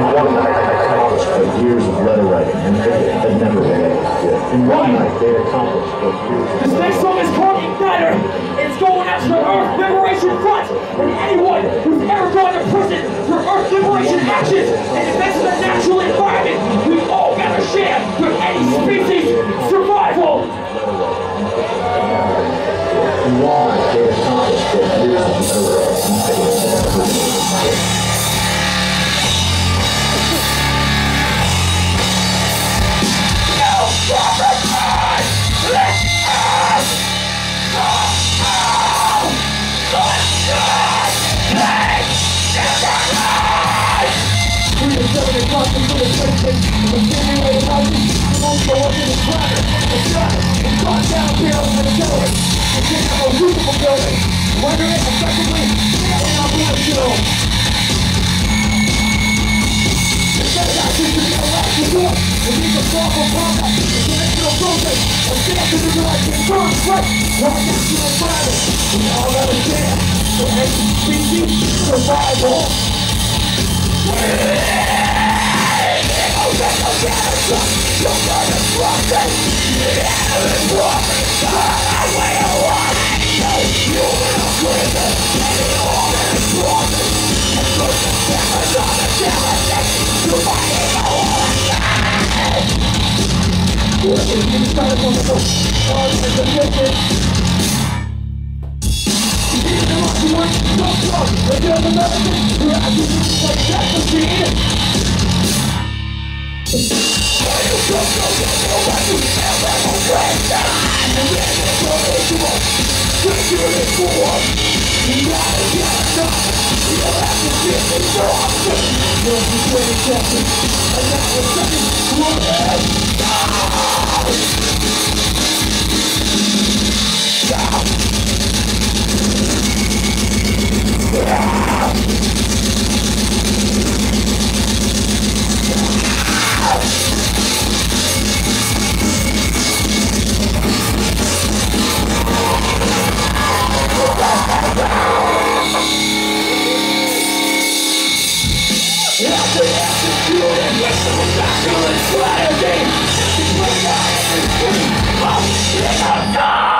Years of letter writing and had never been able to do. In one night, they accomplished what years. This next song is called Igniter. It's going out to the Earth Liberation Front and anyone who's ever gone to prison for Earth Liberation actions and defense of the natural environment. We all got a share for any species survival. In one night, they accomplished what years of letter writing. Survival. Oh,